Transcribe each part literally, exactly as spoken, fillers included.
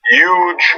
huge.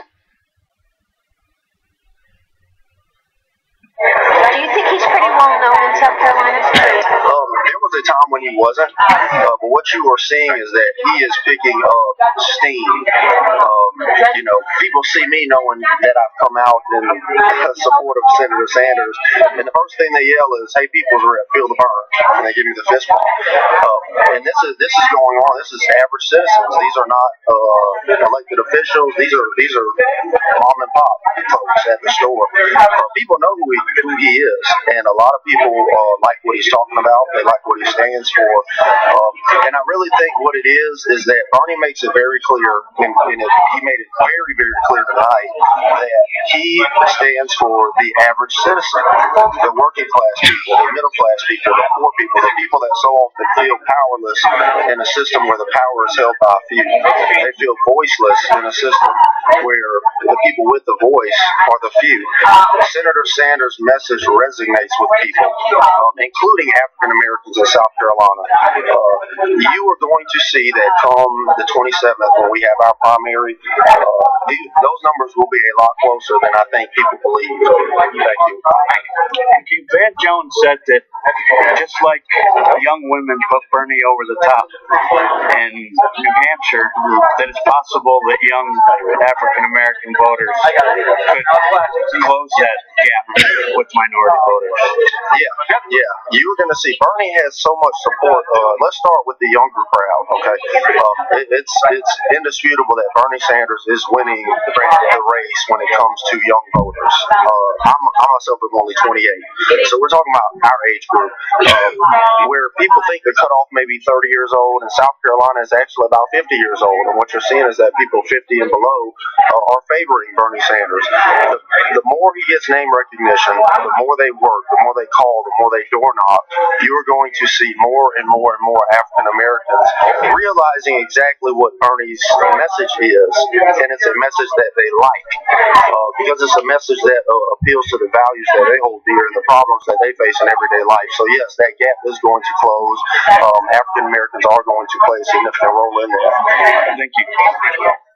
Do you think he's pretty well known in South Carolina? Um, there was a time when he wasn't, uh, but what you are seeing is that he is picking up steam. Um, you know, people see me knowing that I've come out in support of Senator Sanders, and the first thing they yell is, "Hey, people's rep, feel the burn," and they give me the fist bump. Um, and this is this is going on. This is average citizens. These are not uh, elected officials. These are these are mom and pop folks at the store. Uh, people know who he, who he is, and a lot of people uh, like what he's talking about. They like what he stands for. Um, and I really think what it is is that Bernie makes it very clear, and, and it, he made it very, very clear tonight that he stands for the average citizen, the working class people, the middle class people, the poor people, the people that so often feel powerless in a system where the power is held by a few. They feel voiceless in a system where the people with the voice are the few. Senator Sanders' message resonates with people, um, including African Americans in South Carolina. Uh, you are going to see that come the twenty-seventh, when we have our primary, uh, these, those numbers will be a lot closer than I think people believe. Thank you. Thank you. Van Jones said that just like young women put Bernie over the top in New Hampshire, that it's possible that young African American voters could close that gap with minority voters. Yeah, yeah. You're going to see Bernie has so much support. Uh, let's start with the younger crowd. Okay, um, it, it's it's indisputable that Bernie Sanders is winning the race when it comes to young voters. Uh, I'm, I myself am only twenty-eight, so we're talking about our age group, um, where people think the cutoff may be thirty years old, and South Carolina is actually about fifty years old. And what you're seeing is that people fifty and below uh, are favoring Bernie Sanders. The, the more he gets name recognition, the more they work, the more they call, the more they door knock, you are going to see more and more and more African Americans realizing exactly what Bernie's message is, and it's a message that they like, uh, because it's a message that uh, appeals to the values that they hold dear and the problems that they face in everyday life. So yes, that gap is going to close. Um, African Americans are going to play a significant role in that. Thank you.